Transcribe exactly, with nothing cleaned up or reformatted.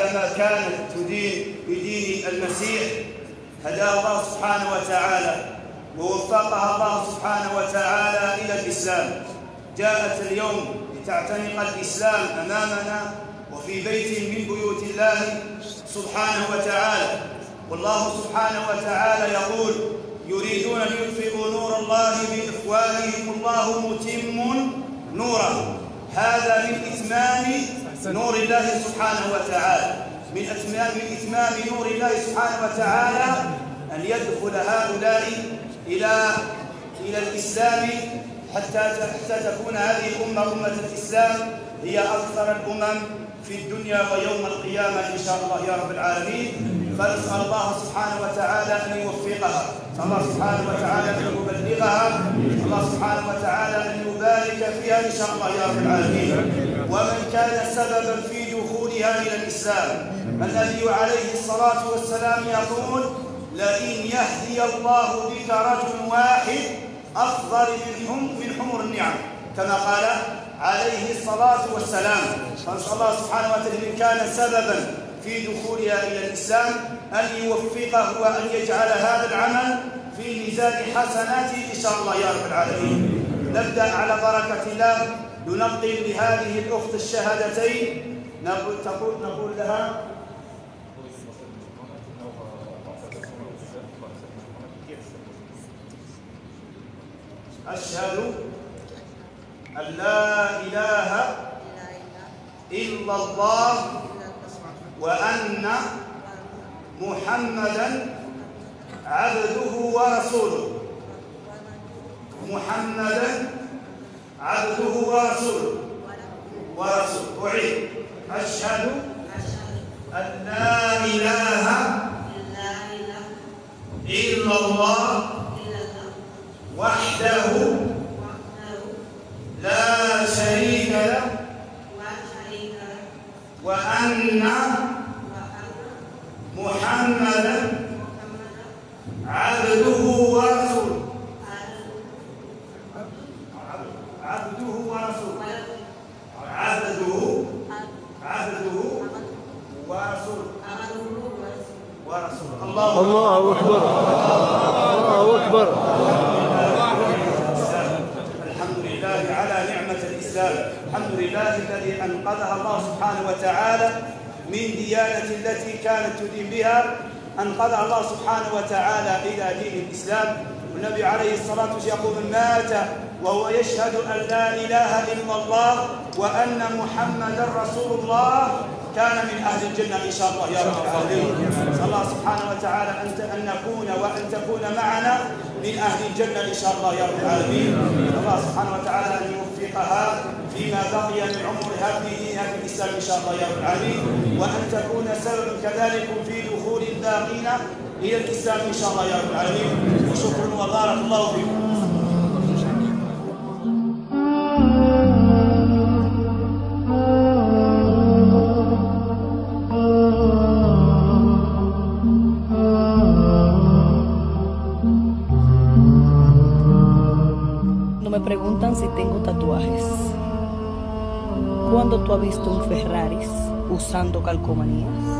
كما كانت تدين بدين المسيح، هداها الله سبحانه وتعالى ووفقها الله سبحانه وتعالى إلى الإسلام. جاءت اليوم لتعتنق الإسلام أمامنا وفي بيت من بيوت الله سبحانه وتعالى. والله سبحانه وتعالى يقول: يريدون ليطفئوا نور الله بأفواههم والله متم نوره. هذا من إتمام نور الله سبحانه وتعالى، من إتمام من إتمام نور الله سبحانه وتعالى أن يدخل هؤلاء إلى إلى الإسلام حتى حتى تكون هذه الأمة أمة الإسلام هي أكثر الأمم في الدنيا ويوم القيامة إن شاء الله يا رب العالمين. فنسأل الله سبحانه وتعالى أن يوفقها، الله سبحانه وتعالى أن يبلغها، الله سبحانه وتعالى أن يبارك فيها إن شاء الله يا رب العالمين. ومن كان سببا في دخولها إلى الإسلام، النبي عليه الصلاة والسلام يقول: لئن يهدي الله بك رجل واحد أفضل من حمر النعم، كما قال عليه الصلاة والسلام. فنسأل الله سبحانه وتعالى من كان سببا في دخولها إلى الإسلام أن يوفقه وأن يجعل هذا العمل في ميزان حسناته إن شاء الله يا رب العالمين. نبدأ على بركة الله، ننقل لهذه الأخت الشهادتين. نقول تقول نقول لها: أشهد أن لا إله إلا الله وأن محمدًا عبده ورسوله. محمدًا عبده ورسوله. ورسوله. أعيد: أشهد أن لا إله إلا الله وحده لا شريك له وأن محمدا عبده ورسوله. عبده ورسوله. عبده عبده ورسوله. ورسوله. الله الله أكبر. الله أكبر. على نعمة الإسلام. الحمد لله الذي أنقذها الله سبحانه وتعالى من ديانة التي كانت تدين بها، أنقذها الله سبحانه وتعالى إلى دين الإسلام. والنبي عليه الصلاة والسلام يقول: من مات وهو يشهد أن لا إله إلا الله وأن محمدا رسول الله كان من أهل الجنة إن شاء الله يا رب العالمين. نسأل الله سبحانه وتعالى أن نكون وأن تكون معنا من أهل الجنة إن شاء الله يا رب العالمين. الله سبحانه وتعالى أن يوفقها فيما بقي من عمرها في دينها في الإسلام إن شاء الله يا رب العالمين، وأن تكون سببا كذلك في دخول الباقين إلى الإسلام إن شاء الله يا رب العالمين. وشكرا وبارك الله فيكم. Me preguntan si tengo tatuajes. ¿Cuándo tú has visto un Ferrari usando calcomanías?